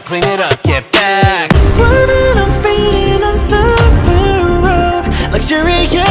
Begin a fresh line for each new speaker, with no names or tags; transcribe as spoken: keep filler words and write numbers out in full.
clean it up, get back.
Swerving, I'm speeding on super road, luxurious